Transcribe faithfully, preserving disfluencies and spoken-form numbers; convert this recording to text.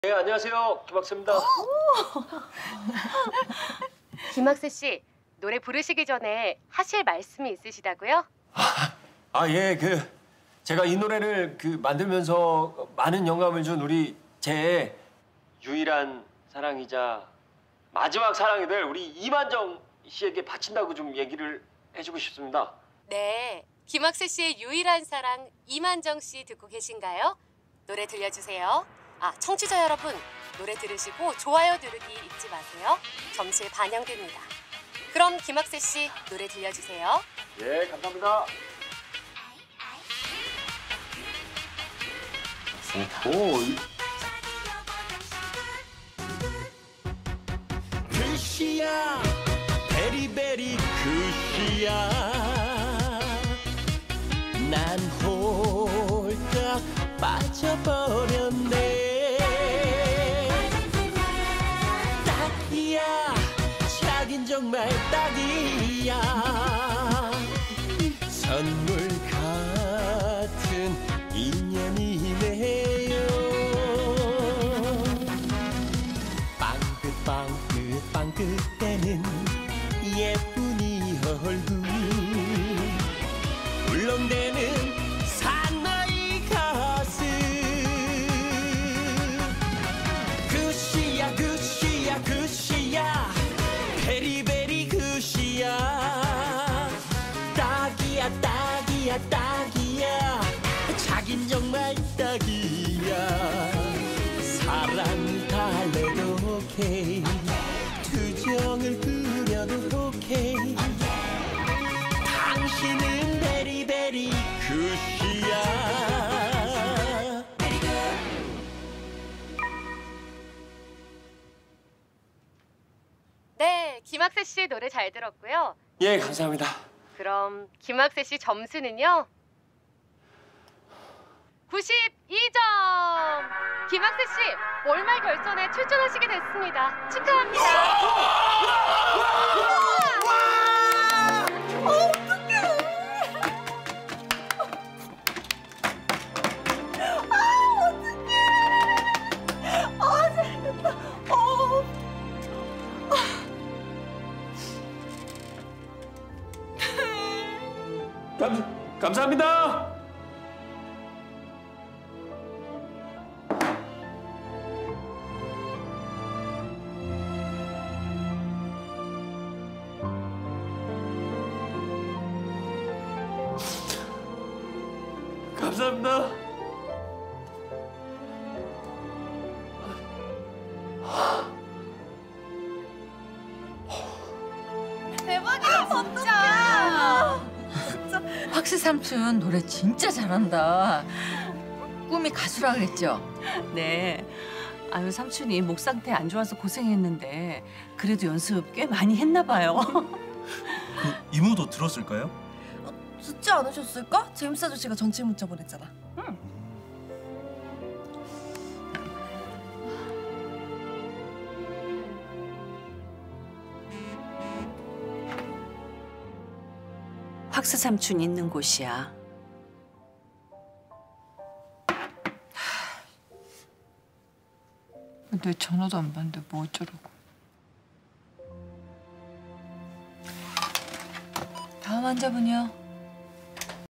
네, 안녕하세요. 김학세입니다. 김학세 씨, 노래 부르시기 전에 하실 말씀이 있으시다고요? 아, 예, 그 제가 이 노래를 그 만들면서 많은 영감을 준 우리 제 유일한 사랑이자 마지막 사랑이 될 우리 이만정 씨에게 바친다고 좀 얘기를 해주고 싶습니다. 네, 김학세 씨의 유일한 사랑 이만정 씨 듣고 계신가요? 노래 들려주세요. 아, 청취자 여러분, 노래 들으시고 좋아요 누르기 잊지 마세요. 점수에 반영됩니다. 그럼 김학세 씨 노래 들려주세요. 예, 감사합니다. 오호. 굿이야 베리베리 굿이야 난 홀딱 빠져버렸네 딱이야 자긴 정말 딱이야 선물 같은 인연이네요 빵긋빵긋 빵긋대는 예쁜 이 얼굴 울렁대는 사나이 가슴 굿이야 굿이야 굿이야 베리베리 굿이야 딱이야 딱이야 딱이야 자긴 정말 딱이야 사랑 달래도 오케이 투정을 부려도 오케이 당신은 베리베리 굿이야 네, 김학세 씨 노래 잘 들었고요. 예, 감사합니다. 그럼 김학세 씨 점수는요? 구십이 점! 김학세 씨, 월말 결선에 출전하시게 됐습니다. 축하합니다. 감, 감사합니다. 감사합니다. 대박이다 진짜. 학세 삼촌 노래 진짜 잘한다. 꿈이 가수라 그랬죠? 네. 아유 삼촌이 목 상태 안 좋아서 고생했는데 그래도 연습 꽤 많이 했나 봐요. 그 이모도 들었을까요? 듣지 않으셨을까? 제임스 아저씨가 전체 문자 보냈잖아. 응. 학세 삼촌 있는 곳이야. 내 전화도 안 받는데 뭐 어쩌라고. 다음 환자분이요.